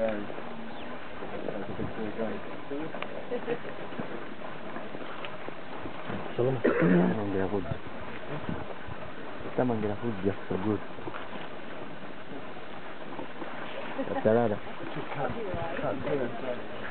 Kita manggil aku Jeff Sebut. Kata lah dah.